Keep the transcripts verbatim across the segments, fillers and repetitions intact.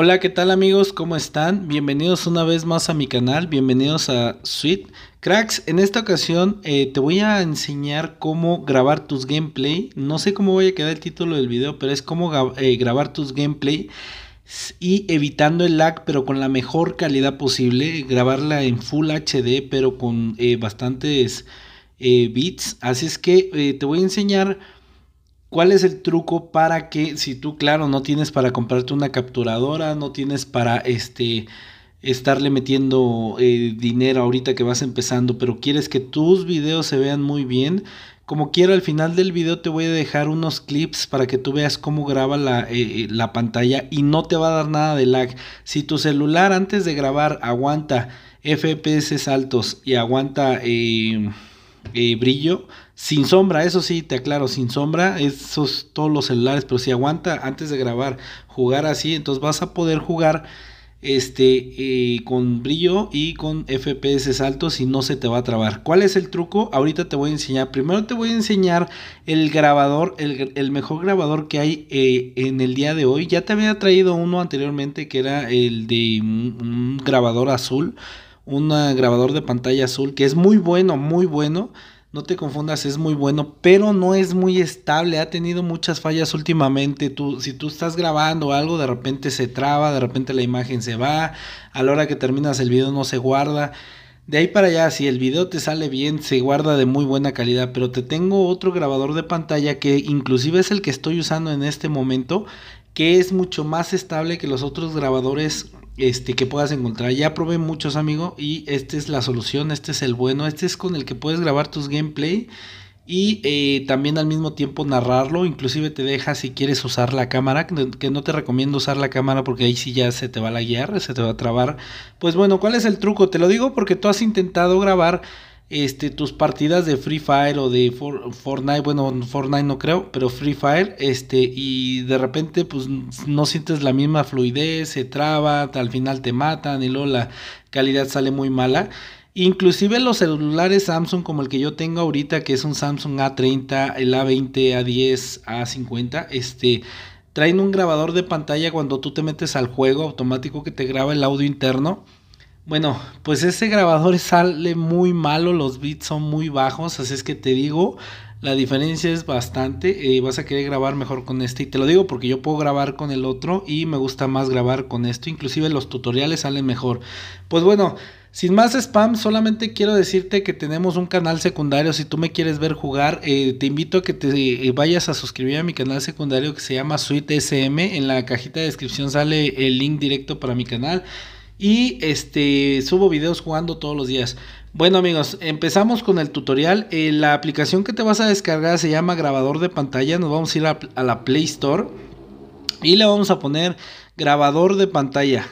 Hola, ¿qué tal amigos? ¿Cómo están? Bienvenidos una vez más a mi canal, bienvenidos a Sweet Cracks. En esta ocasión eh, te voy a enseñar cómo grabar tus gameplay. No sé cómo vaya a quedar el título del video, pero es cómo eh, grabar tus gameplay y evitando el lag, pero con la mejor calidad posible. Grabarla en Full H D, pero con eh, bastantes eh, bits. Así es que eh, te voy a enseñar ¿cuál es el truco para que si tú, claro, no tienes para comprarte una capturadora, no tienes para este estarle metiendo eh, dinero ahorita que vas empezando, pero quieres que tus videos se vean muy bien? Como quiera, al final del video te voy a dejar unos clips para que tú veas cómo graba la, eh, la pantalla y no te va a dar nada de lag. Si tu celular antes de grabar aguanta F P S altos y aguanta eh, eh, brillo, sin sombra, eso sí, te aclaro, sin sombra, esos todos los celulares, pero si aguanta antes de grabar, jugar así, entonces vas a poder jugar este eh, con brillo y con F P S altos y no se te va a trabar. ¿Cuál es el truco? Ahorita te voy a enseñar. Primero te voy a enseñar el grabador, el, el mejor grabador que hay eh, en el día de hoy. Ya te había traído uno anteriormente que era el de un, un grabador azul, un grabador de pantalla azul que es muy bueno, muy bueno. No te confundas, es muy bueno, pero no es muy estable. Ha tenido muchas fallas últimamente. Tú, si tú estás grabando algo, de repente se traba, de repente la imagen se va. A la hora que terminas el video no se guarda. De ahí para allá, si el video te sale bien, se guarda de muy buena calidad. Pero te tengo otro grabador de pantalla que inclusive es el que estoy usando en este momento, que es mucho más estable que los otros grabadores este, que puedas encontrar. Ya probé muchos, amigo, y esta es la solución, este es el bueno, este es con el que puedes grabar tus gameplay y eh, también al mismo tiempo narrarlo. Inclusive te deja si quieres usar la cámara, que no te recomiendo usar la cámara porque ahí sí ya se te va a laguear, se te va a trabar. Pues bueno, ¿cuál es el truco? Te lo digo porque tú has intentado grabar este, tus partidas de Free Fire o de For, Fortnite, bueno, Fortnite no creo, pero Free Fire, este, y de repente pues no sientes la misma fluidez, se traba, al final te matan y luego la calidad sale muy mala. Inclusive los celulares Samsung como el que yo tengo ahorita, que es un Samsung A treinta, el A veinte, A diez, A cincuenta, este, traen un grabador de pantalla cuando tú te metes al juego automático que te graba el audio interno. Bueno, pues ese grabador sale muy malo, los bits son muy bajos, así es que te digo, la diferencia es bastante. Eh, vas a querer grabar mejor con este, y te lo digo porque yo puedo grabar con el otro y me gusta más grabar con esto, inclusive los tutoriales salen mejor. Pues bueno, sin más spam, solamente quiero decirte que tenemos un canal secundario. Si tú me quieres ver jugar, eh, te invito a que te eh, vayas a suscribir a mi canal secundario que se llama Sweet S M. En la cajita de descripción sale el link directo para mi canal. Y este subo videos jugando todos los días. Bueno amigos, empezamos con el tutorial. Eh, la aplicación que te vas a descargar se llama grabador de pantalla. Nos vamos a ir a, a la Play Store y le vamos a poner grabador de pantalla.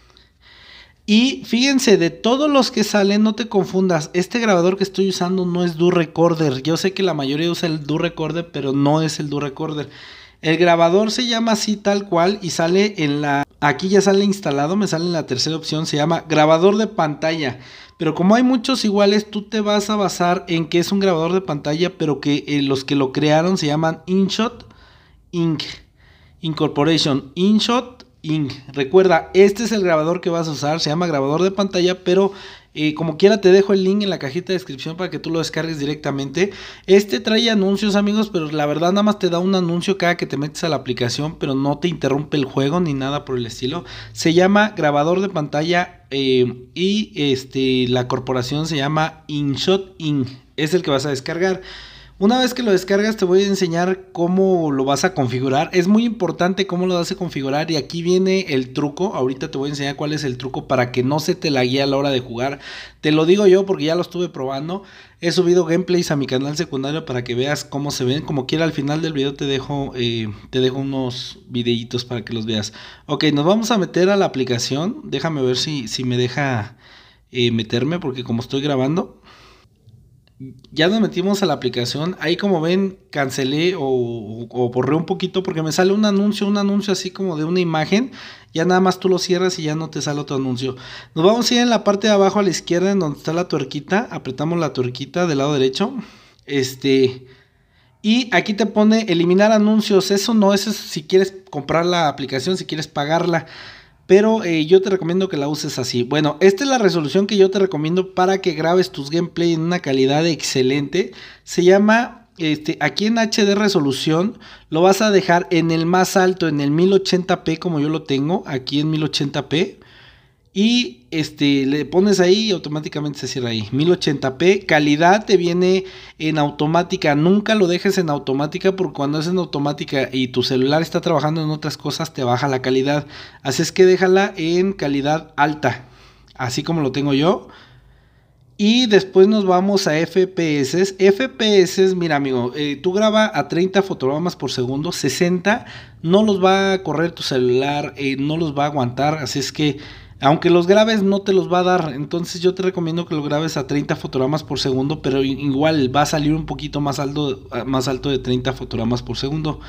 Y fíjense, de todos los que salen, no te confundas, este grabador que estoy usando no es DaVinci Recorder. Yo sé que la mayoría usa el DaVinci Recorder, pero no es el DaVinci Recorder. El grabador se llama así tal cual y sale en la... Aquí ya sale instalado, me sale en la tercera opción, se llama grabador de pantalla. Pero como hay muchos iguales, tú te vas a basar en que es un grabador de pantalla, pero que eh, los que lo crearon se llaman InShot Inc Incorporation. InShot Inc Recuerda, este es el grabador que vas a usar, se llama grabador de pantalla, pero eh, como quiera te dejo el link en la cajita de descripción para que tú lo descargues directamente. Este trae anuncios, amigos, pero la verdad nada más te da un anuncio cada que te metes a la aplicación, pero no te interrumpe el juego ni nada por el estilo. Se llama grabador de pantalla eh, y este, la corporación se llama InShot Inc Es el que vas a descargar. Una vez que lo descargas te voy a enseñar cómo lo vas a configurar. Es muy importante cómo lo vas a configurar y aquí viene el truco. Ahorita te voy a enseñar cuál es el truco para que no se te laguee a la hora de jugar. Te lo digo yo porque ya lo estuve probando. He subido gameplays a mi canal secundario para que veas cómo se ven. Como quiera, al final del video te dejo, eh, te dejo unos videitos para que los veas. Ok, nos vamos a meter a la aplicación. Déjame ver si, si me deja eh, meterme porque como estoy grabando... Ya nos metimos a la aplicación. Ahí como ven cancelé o, o, o borré un poquito porque me sale un anuncio, un anuncio así como de una imagen. Ya nada más tú lo cierras y ya no te sale otro anuncio. Nos vamos a ir en la parte de abajo a la izquierda en donde está la tuerquita. Apretamos la tuerquita del lado derecho. Este... Y aquí te pone eliminar anuncios. Eso no, eso es si quieres comprar la aplicación, si quieres pagarla. pero eh, yo te recomiendo que la uses así. Bueno, esta es la resolución que yo te recomiendo para que grabes tus gameplay en una calidad excelente. Se llama, este, aquí en H D resolución, lo vas a dejar en el más alto, en el mil ochenta p como yo lo tengo, aquí en mil ochenta p. Y este, le pones ahí y automáticamente se cierra ahí. mil ochenta p, calidad te viene en automática. Nunca lo dejes en automática porque cuando es en automática y tu celular está trabajando en otras cosas te baja la calidad. Así es que déjala en calidad alta, así como lo tengo yo. Y después nos vamos a F P S. F P S, mira amigo, eh, tú graba a treinta fotogramas por segundo, sesenta no los va a correr tu celular, eh, no los va a aguantar, así es que aunque los grabes no te los va a dar. Entonces yo te recomiendo que lo grabes a treinta fotogramas por segundo, pero igual va a salir un poquito más alto, más alto de treinta fotogramas por segundo.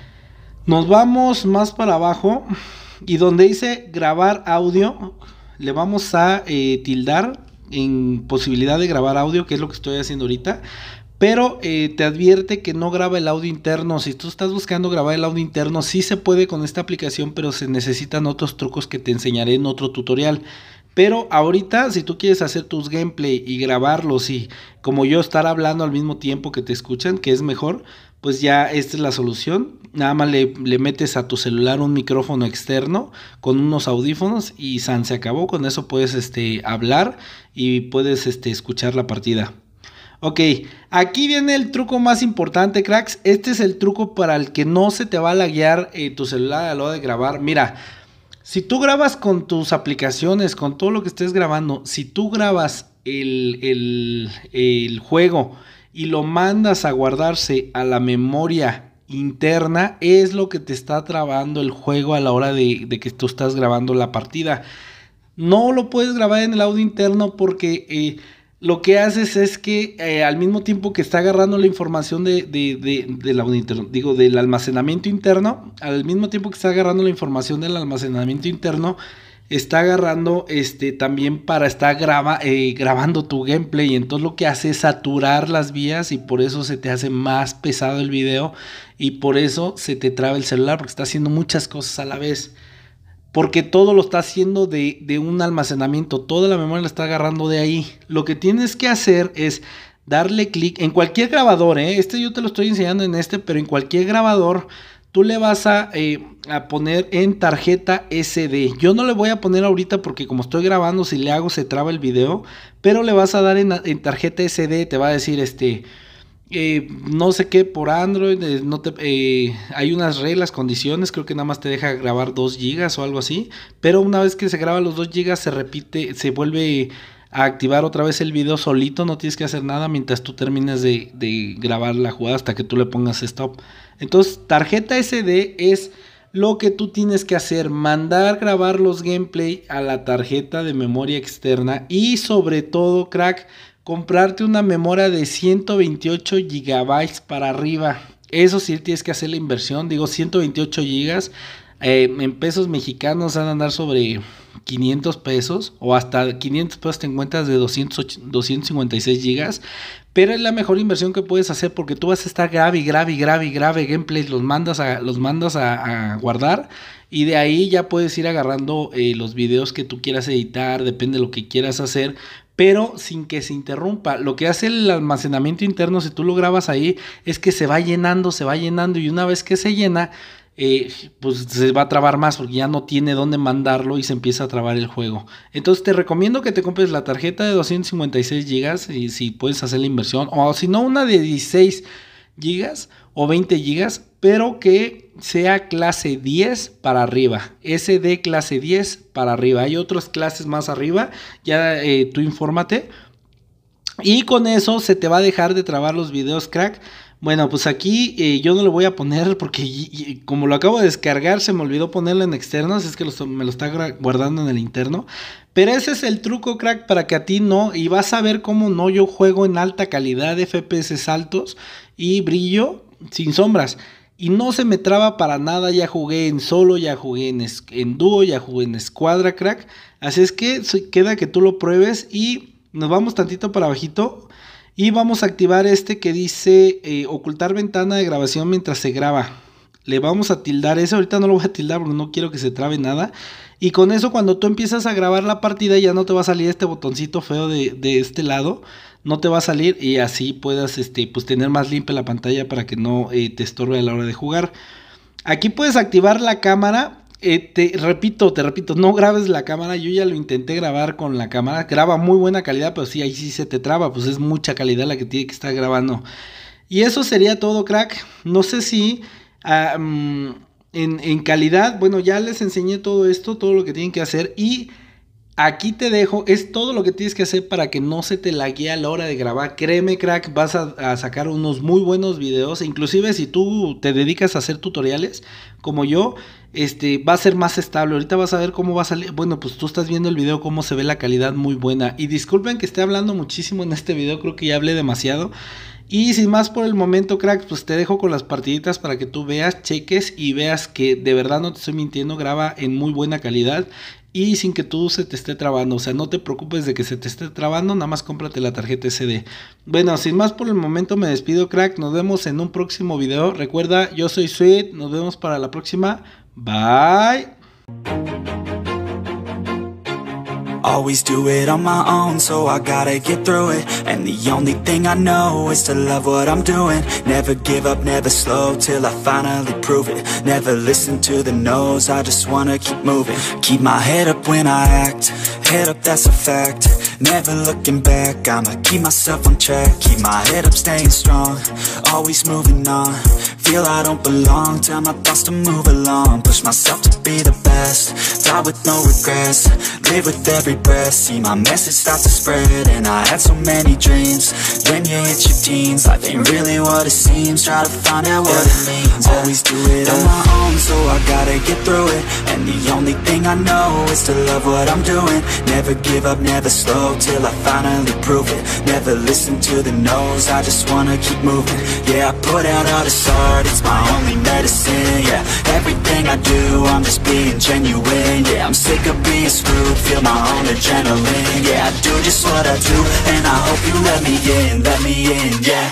Nos vamos más para abajo y donde dice grabar audio le vamos a eh, tildar en posibilidad de grabar audio, que es lo que estoy haciendo ahorita. Pero eh, te advierte que no graba el audio interno. Si tú estás buscando grabar el audio interno, sí se puede con esta aplicación, pero se necesitan otros trucos que te enseñaré en otro tutorial. Pero ahorita, si tú quieres hacer tus gameplay y grabarlos y como yo estar hablando al mismo tiempo que te escuchan, que es mejor, pues ya esta es la solución. Nada más le, le metes a tu celular un micrófono externo con unos audífonos y san, se acabó. Con eso puedes este, hablar y puedes este, escuchar la partida. Ok, aquí viene el truco más importante, cracks. Este es el truco para el que no se te va a laguear eh, tu celular a la hora de grabar. Mira, si tú grabas con tus aplicaciones, con todo lo que estés grabando, si tú grabas el, el, el juego y lo mandas a guardarse a la memoria interna, es lo que te está trabando el juego a la hora de, de que tú estás grabando la partida. No lo puedes grabar en el audio interno porque eh, lo que haces es que eh, al mismo tiempo que está agarrando la información de, de, de, del audio interno, digo, del almacenamiento interno, al mismo tiempo que está agarrando la información del almacenamiento interno, está agarrando este también para estar graba, eh, grabando tu gameplay. Entonces lo que hace es saturar las vías y por eso se te hace más pesado el video y por eso se te traba el celular, porque está haciendo muchas cosas a la vez. Porque todo lo está haciendo de, de un almacenamiento, toda la memoria la está agarrando de ahí. Lo que tienes que hacer es darle clic en cualquier grabador, ¿eh? Este yo te lo estoy enseñando en este, pero en cualquier grabador tú le vas a, eh, a poner en tarjeta ese de. Yo no le voy a poner ahorita porque como estoy grabando, si le hago se traba el video, pero le vas a dar en, en tarjeta ese de, te va a decir este... Eh, no sé qué por Android, eh, no te, eh, hay unas reglas, condiciones, creo que nada más te deja grabar dos gigas o algo así, pero una vez que se graba los dos gigas se repite, se vuelve a activar otra vez el video solito, no tienes que hacer nada mientras tú termines de, de grabar la jugada hasta que tú le pongas stop. Entonces tarjeta ese de es lo que tú tienes que hacer, mandar grabar los gameplay a la tarjeta de memoria externa y sobre todo, crack, comprarte una memoria de ciento veintiocho gigabytes para arriba. Eso sí tienes que hacer la inversión. Digo, ciento veintiocho gigas eh, en pesos mexicanos van a andar sobre quinientos pesos o hasta quinientos pesos te encuentras de doscientos, doscientos cincuenta y seis gigas. Pero es la mejor inversión que puedes hacer porque tú vas a estar grave y grave y grave y grave gameplays, los mandas a, los mandas a, a guardar y de ahí ya puedes ir agarrando eh, los videos que tú quieras editar, depende de lo que quieras hacer, pero sin que se interrumpa. Lo que hace el almacenamiento interno, si tú lo grabas ahí, es que se va llenando, se va llenando y una vez que se llena, eh, pues se va a trabar más porque ya no tiene dónde mandarlo y se empieza a trabar el juego. Entonces te recomiendo que te compres la tarjeta de doscientos cincuenta y seis gigas y si puedes hacer la inversión, o si no una de dieciséis gigas o veinte gigas, pero que sea clase diez para arriba, S D clase diez para arriba. Hay otras clases más arriba, ya eh, tú infórmate. Y con eso se te va a dejar de trabar los videos, crack. Bueno, pues aquí eh, yo no lo voy a poner porque y, y, como lo acabo de descargar se me olvidó ponerlo en externos, es que lo, me lo está guardando en el interno. Pero ese es el truco, crack, para que a ti no, y vas a ver cómo no, yo juego en alta calidad, F P S altos y brillo sin sombras. Y no se me traba para nada, ya jugué en solo, ya jugué en, en dúo, ya jugué en escuadra, crack. Así es que queda que tú lo pruebes y nos vamos tantito para abajito. Y vamos a activar este que dice eh, ocultar ventana de grabación mientras se graba. Le vamos a tildar eso, ahorita no lo voy a tildar porque no quiero que se trabe nada. Y con eso cuando tú empiezas a grabar la partida ya no te va a salir este botoncito feo de, de este lado. No te va a salir y así puedas este, pues, tener más limpia la pantalla para que no eh, te estorbe a la hora de jugar. Aquí puedes activar la cámara. Eh, te repito, te repito, no grabes la cámara. Yo ya lo intenté grabar con la cámara. Graba muy buena calidad, pero sí, ahí sí se te traba. Pues es mucha calidad la que tiene que estar grabando. Y eso sería todo, crack. No sé si... Um, en, en calidad, bueno, ya les enseñé todo esto, todo lo que tienen que hacer. Y aquí te dejo, es todo lo que tienes que hacer para que no se te laguee a la hora de grabar. Créeme, crack, vas a, a sacar unos muy buenos videos. Inclusive si tú te dedicas a hacer tutoriales, como yo, este, va a ser más estable. Ahorita vas a ver cómo va a salir. Bueno, pues tú estás viendo el video, cómo se ve la calidad muy buena. Y disculpen que esté hablando muchísimo en este video, creo que ya hablé demasiado. Y sin más por el momento, cracks, pues te dejo con las partiditas para que tú veas, cheques y veas que de verdad no te estoy mintiendo, graba en muy buena calidad y sin que tú se te esté trabando. O sea, no te preocupes de que se te esté trabando, nada más cómprate la tarjeta ese de. Bueno, sin más por el momento me despido, crack, nos vemos en un próximo video. Recuerda, yo soy Sweet, nos vemos para la próxima. Bye. Always do it on my own, so I gotta get through it. And the only thing I know is to love what I'm doing. Never give up, never slow, till I finally prove it. Never listen to the no's, I just wanna keep moving. Keep my head up when I act, head up, that's a fact. Never looking back, I'ma keep myself on track. Keep my head up, staying strong, always moving on. Feel I don't belong, tell my thoughts to move along. Push myself to be the best, die with no regrets. Live with every breath, see my message start to spread. And I had so many dreams, then you hit your teens. Life ain't really what it seems, try to find out what it means. Always do it on my own, so I gotta get through it. And the only thing I know is to love what I'm doing. Never give up, never slow, till I finally prove it. Never listen to the no's, I just wanna keep moving. Yeah, I put out all this art, it's my only medicine. Yeah, everything I do, I'm just being genuine. Yeah, I'm sick of being screwed, feel my own adrenaline. Yeah, I do just what I do, and I hope you let me in, let me in, yeah.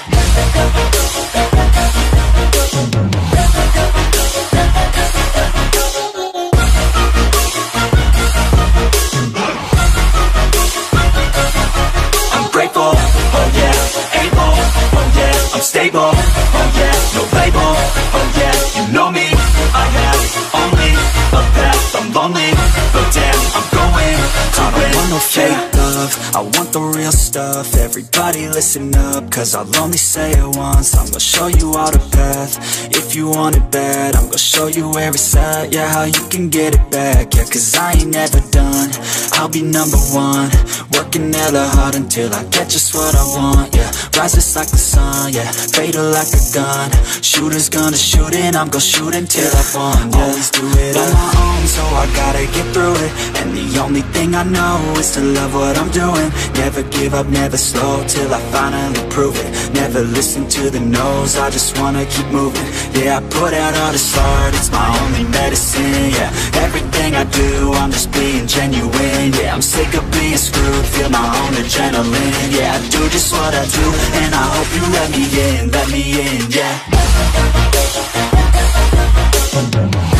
I'm grateful, oh yeah, able, oh yeah, I'm stable, oh yeah, no label, oh yeah, you know me, I have only a path, I'm lonely, but damn, I'm going to I don't want no fake love, I want the real stuff. Everybody listen up, cause I'll only say it once. I'm gonna show you all the path, if you want it bad. I'm gonna show you where it's at, yeah, how you can get it back. Yeah, cause I ain't never done, I'll be number one. Working hella hard until I get just what I want, yeah. Rises like the sun, yeah, fatal like a gun. Shooters gonna shoot and I'm gonna shoot until I won, yeah. Always do it on my own, so I gotta get through it. And the only thing I know is to love what I'm doing. Never give up, never slow, till I finally prove it. Never listen to the no's, I just wanna keep moving. Yeah, I put out all this art, it's my only medicine. Yeah, everything I do, I'm just being genuine. Yeah, I'm sick of being screwed, feel my own adrenaline. Yeah, I do just what I do, and I hope you let me in, let me in, yeah.